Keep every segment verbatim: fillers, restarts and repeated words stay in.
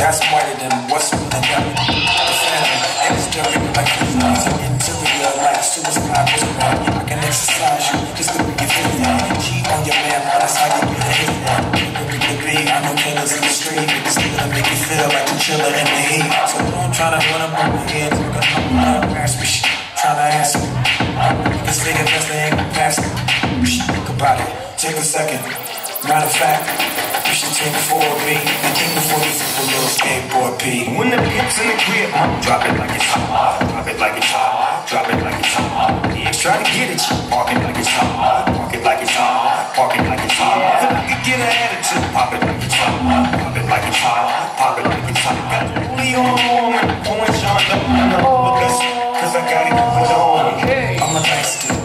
That's whiter than what's in the gut. Exterior like prisoners, interior like suicide prison. I can exercise you just to make you feel that. Cheat on your man, but that's how you get the hate. I know killers in the street, it's gonna make you feel like a chiller in the heat. So don't try to run up on my head, look at my ass me shit, try to ask me. This nigga best they ain't gonna pass me. Think about it, take a second. Matter of fact, you should take it for me. The king before you for a little skateboard P. When the pimp's in the crib, drop it like it's hot, drop it like it's hot, drop it like it's hot. Yeah, try to get it, park it like it's hot, park it like it's hot, park it like it's hot. You can get an attitude, pop it like it's hot, pop it like it's hot, pop it like it's hot. Got the booty on the woman, pouring Sean up in the hookers, cause I got it going on. I'm a nice dude,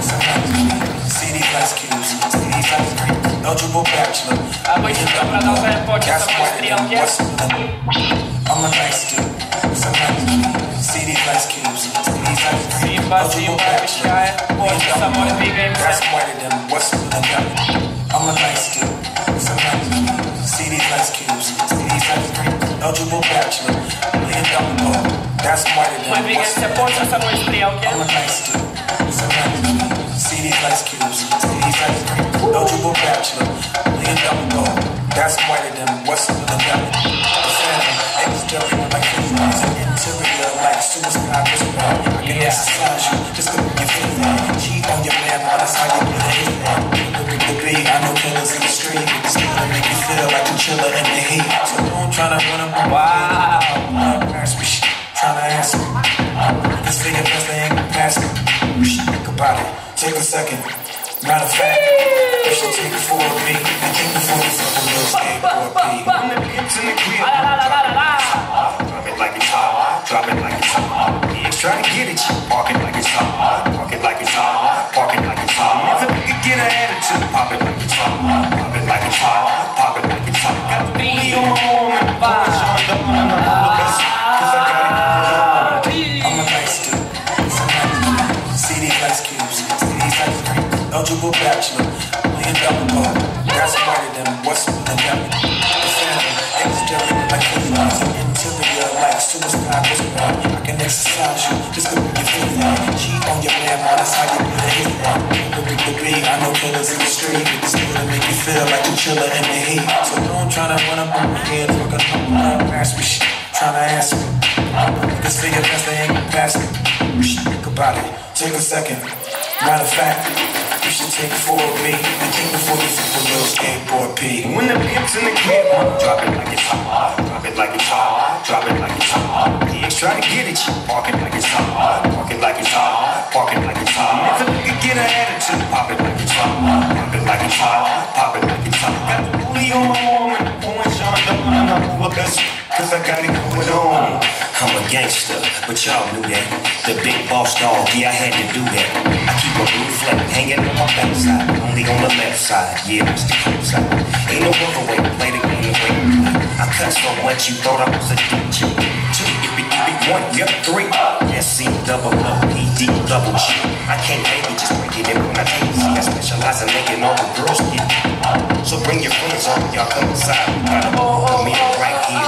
see these ice cubes, see these ice creams. Eligible bachelor. А мы еще продолжаем почему-то по стрелке. I'm a nice dude. See these ice cubes. Симба, Симба обещает. Почему мы двигаемся? That's whiter than what's in the gut. I'm a nice dude. See these ice cubes. Eligible bachelor. Million dollar goal. That's whiter than. Мы двигаемся по часовой стрелке. I'm a nice dude. See these ice cubes. Eligible bachelor, million dollar goal. That's whiter than what's in the gut. Exterior like prisoners, interior like suicide prison. I can exercise you just to make you feel that. Cheat on your man, but that's how you get a hit. Look at the beat, I know killers in the street. It's gonna make you feel like a chiller in the heat. So don't try to run up on Wow. Pass me shit, try to ask me. This nigga best they ain't gonna pass me. Think about it, take a second. Matter of fact, you should take it for me. The king before you for a little skateboard P. When the pimp's in the crib, drop it like it's hot, drop it like it's hot. Yeah, try to get it, park it like it's hot, park it like it's hot, park it like it's hot. If a nigga get an attitude, pop it like it's hot, pop it like it's hot, pop it like it's hot. Got the booty on the woman, pouring Sean up in the hookers, cause I got it going on. I'm a nice dude. See these ice cubes, see these ice creams. Eligible bachelor, million dollar goal. That's whiter than what's in the gut. Exterior like prisoners, interior like suicide prison. I can exercise you just to make you feel that. Cheat on your man, but that's how you get a hit. Look at the beat, I know killers in the street. It's gonna make you feel like a chiller in the heat. So don't try to run up on my head, look at my pass me shit, try to ask me. This nigga best they ain't gonna pass me. Think about it, take a second. Matter of fact, you should take it for me. The king before you for a little skateboard P. When the pimp's in the crib, drop it like it's hot, drop it like it's hot, drop it like it's hot. Yeah, try to get it, park it like it's hot, park it like it's hot, park it like it's hot. If a nigga get an attitude, pop it like it's hot, pop it like it's hot, pop it like it's hot. Got the booty on my woman, pouring Sean up in the hookers, cause I got it going on. I'm a gangster, but y'all knew that. The big boss dog, yeah, I had to do that. I keep a blue flag hanging on my backside, only on the left side, yeah, that's the cool side. Ain't no other way to play the game the way we play. I cut so much you thought I was a D J. Two, if it, if it, one, yep, three. S C, double O, E, D, double G. I can't hate it, just break it in when I take it. See, I specialize in making all the girls get it. So bring your friends over, y'all come inside. We got a ball, come in right here.